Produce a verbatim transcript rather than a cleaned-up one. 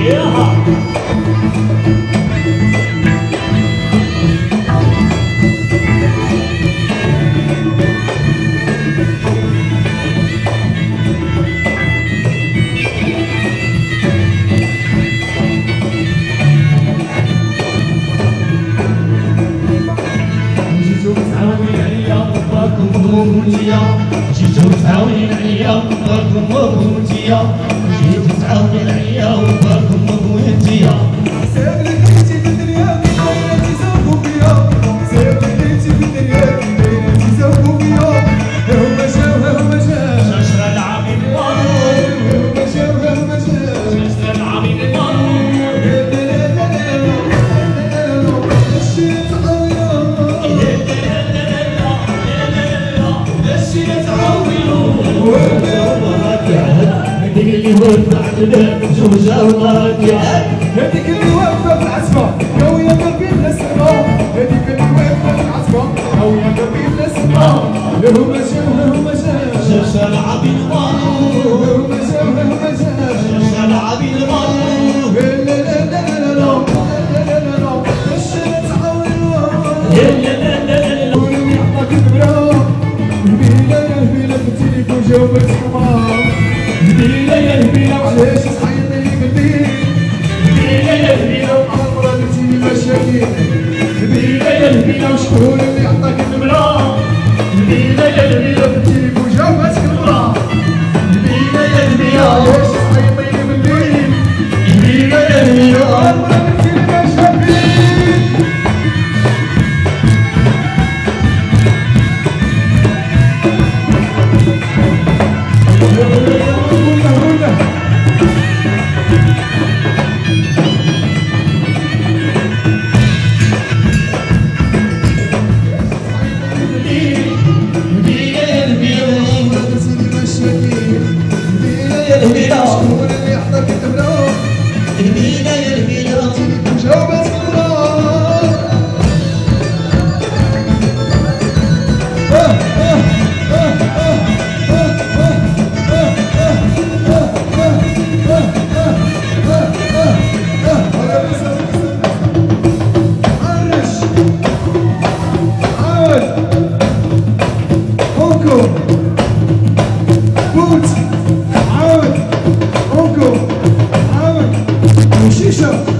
جيتو تعاوني عليا وباكم وبوتيا جيتو تعاوني عليا وباكم وبوتيا سير لقيتي في الدنيا كي تزوقوا بيا سير لقيتي في الدنيا كي تزوقوا بيا هما جاو هما جاو شاشرة العبيد المنور هما جاو هما جاو شاشرة العبيد المنور هذيك اللي واقفة عندنا زوجة وراكية هذيك اللي واقفة في العزفة قوية قلبي بلا السما هذيك اللي واقفة في العزفة قوية قلبي بلا السما هما جاو هما جاو شاشة العبيد المنور هما جاو هما جاو شاشة العبيد المنور لا لا لا لا لا لا لا لا الشارع تعاونوا لا لا لا لا واللي عطاك البرا هبيلة يا هبيلة في التليفون جاوبت القمر هبيلة يا هبيلة وعلاش صحيت لي قلبي هبيلة يا هبيلة وعلى المرا درتيلي مشاكل هبيلة يا هبيلة وشكون اللي عطاك النمرة هبيلة يا هبيلة في التليفون جاوبت القمر هبيلة يا هبيلة وعلاش صحيت لي قلبي هبيلة يا هبيلة وعلى المرا درتيلي مشاكل Show.